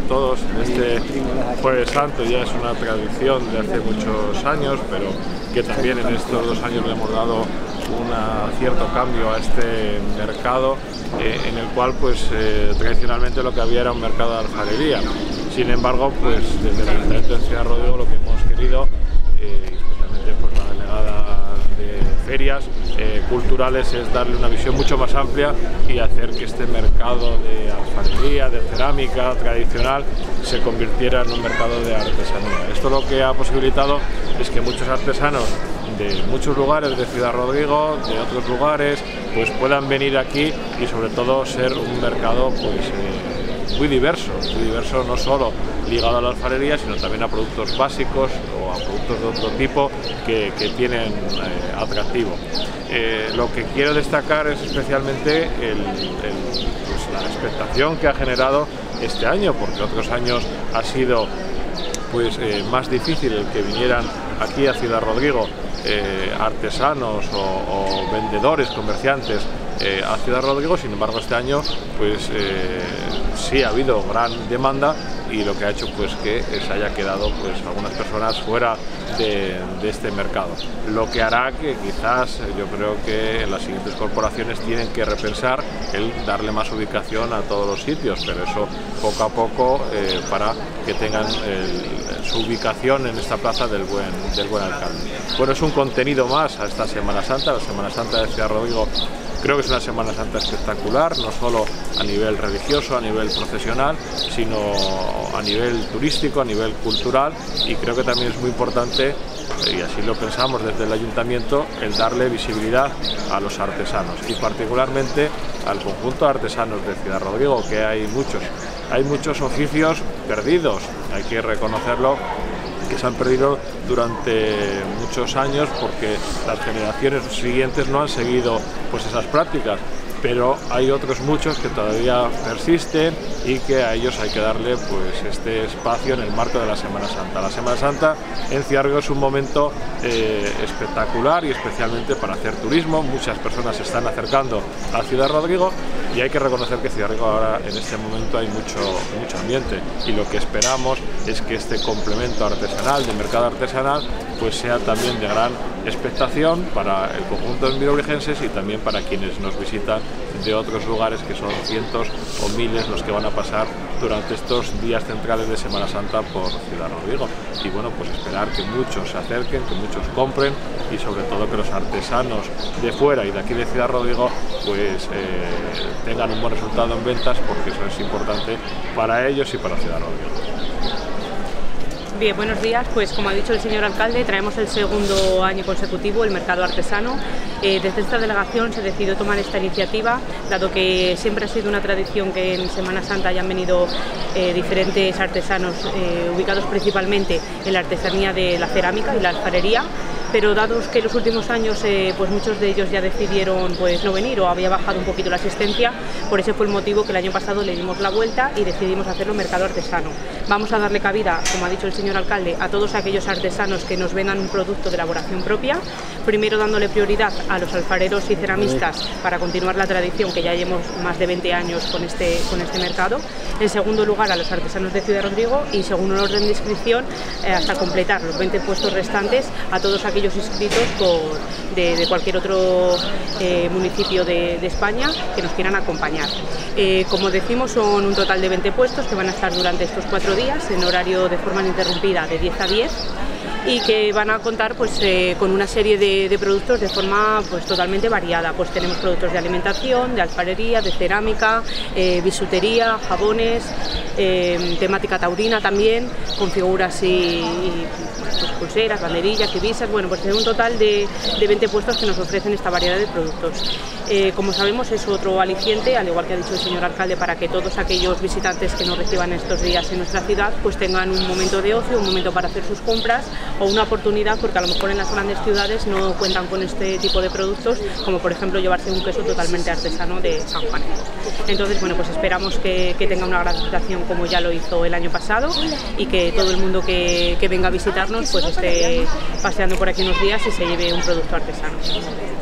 todos. Este Jueves Santo ya es una tradición de hace muchos años, pero que también en estos 2 años le hemos dado un cierto cambio a este mercado, en el cual pues tradicionalmente lo que había era un mercado de alfarería. Sin embargo, pues desde el Ayuntamiento de Ciudad Rodrigo lo que hemos querido, especialmente pues la delegada de ferias culturales, es darle una visión mucho más amplia y hacer que este mercado de alfarería, de cerámica tradicional, se convirtiera en un mercado de artesanía. Esto lo que ha posibilitado es que muchos artesanos de muchos lugares de Ciudad Rodrigo, de otros lugares, pues puedan venir aquí y sobre todo ser un mercado pues muy diverso no solo ligado a la alfarería, sino también a productos básicos o a productos de otro tipo que tienen atractivo. Lo que quiero destacar es especialmente pues la expectación que ha generado este año, porque otros años ha sido pues más difícil el que vinieran aquí a Ciudad Rodrigo artesanos o vendedores, comerciantes a Ciudad Rodrigo. Sin embargo, este año pues sí ha habido gran demanda, y lo que ha hecho pues que se haya quedado pues algunas personas fuera de este mercado, lo que hará que quizás yo creo que en las siguientes corporaciones tienen que repensar el darle más ubicación a todos los sitios, pero eso poco a poco para que tengan su ubicación en esta plaza del buen alcalde. Bueno, es un contenido más a esta Semana Santa. La Semana Santa de Ciudad Rodrigo creo que es una Semana Santa espectacular, no solo a nivel religioso, a nivel procesional, sino a nivel turístico, a nivel cultural, y creo que también es muy importante, y así lo pensamos desde el Ayuntamiento, el darle visibilidad a los artesanos y particularmente al conjunto de artesanos de Ciudad Rodrigo, que hay muchos oficios perdidos, hay que reconocerlo, que se han perdido durante muchos años porque las generaciones siguientes no han seguido pues esas prácticas, pero hay otros muchos que todavía persisten y que a ellos hay que darle pues este espacio en el marco de la Semana Santa. La Semana Santa en Ciudad Rodrigo es un momento espectacular, y especialmente para hacer turismo. Muchas personas se están acercando a Ciudad Rodrigo y hay que reconocer que Ciudad Rodrigo ahora en este momento hay mucho ambiente, y lo que esperamos es que este complemento artesanal, de mercado artesanal, pues sea también de gran expectación para el conjunto de virobrigenses y también para quienes nos visitan de otros lugares, que son cientos o miles los que van a pasar durante estos días centrales de Semana Santa por Ciudad Rodrigo. Y bueno, pues esperar que muchos se acerquen, que muchos compren, y sobre todo que los artesanos de fuera y de aquí de Ciudad Rodrigo pues tengan un buen resultado en ventas, porque eso es importante para ellos y para Ciudad Rodrigo. Bien, buenos días. Pues como ha dicho el señor alcalde, traemos el segundo año consecutivo el mercado artesano. Desde esta delegación se decidió tomar esta iniciativa, dado que siempre ha sido una tradición que en Semana Santa hayan venido diferentes artesanos ubicados principalmente en la artesanía de la cerámica y la alfarería. Pero dados que en los últimos años pues muchos de ellos ya decidieron pues no venir, o había bajado un poquito la asistencia, por ese fue el motivo que el año pasado le dimos la vuelta y decidimos hacerlo mercado artesano. Vamos a darle cabida, como ha dicho el señor alcalde, a todos aquellos artesanos que nos vendan un producto de elaboración propia, primero dándole prioridad a los alfareros y ceramistas para continuar la tradición, que ya llevamos más de 20 años con este mercado. En segundo lugar, a los artesanos de Ciudad Rodrigo, y según un orden de inscripción, hasta completar los 20 puestos restantes, a todos aquellos inscritos de cualquier otro municipio de España que nos quieran acompañar. Como decimos, son un total de 20 puestos que van a estar durante estos 4 días en horario de forma ininterrumpida de 10 a 10, y que van a contar pues, con una serie de productos de forma pues, totalmente variada. Pues tenemos productos de alimentación, de alfarería, de cerámica, bisutería, jabones, temática taurina también, con figuras y pues, pulseras, banderillas, divisas. Bueno, pues tenemos un total de 20 puestos que nos ofrecen esta variedad de productos. Como sabemos, es otro aliciente, al igual que ha dicho el señor alcalde, para que todos aquellos visitantes que nos reciban estos días en nuestra ciudad pues tengan un momento de ocio, un momento para hacer sus compras, o una oportunidad, porque a lo mejor en las grandes ciudades no cuentan con este tipo de productos, como por ejemplo llevarse un queso totalmente artesano de San Juan. Entonces, bueno, pues esperamos que tenga una gran aceptación como ya lo hizo el año pasado, y que todo el mundo que venga a visitarnos pues esté paseando por aquí unos días y se lleve un producto artesano.